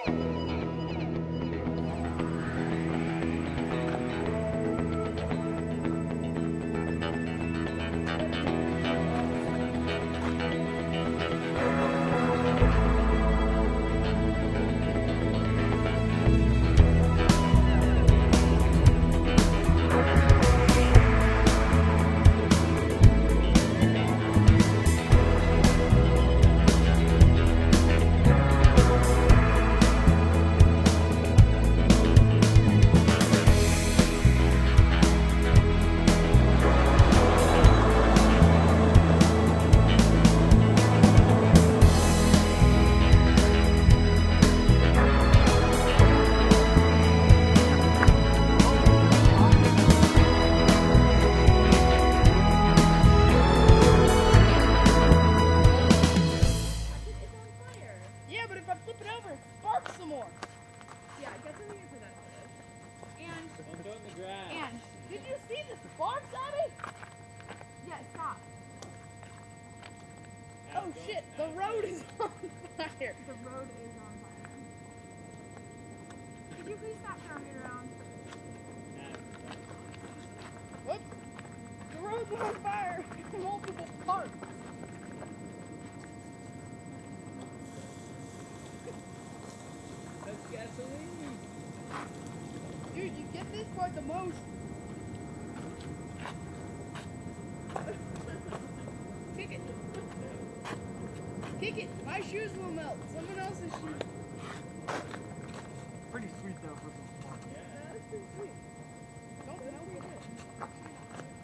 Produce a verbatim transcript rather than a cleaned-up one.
And did you see the sparks, Abby? Yeah, stop. Oh shit, the road is on fire. The road is on fire. Could you please stop turning around? Whoops. The road's on fire in multiple parts. That's gasoline. Dude, you get this part the most. Kick it. Kick it. My shoes will melt. Someone else's shoes. Pretty sweet though for some fun. Yeah, that's pretty sweet. Don't melt it.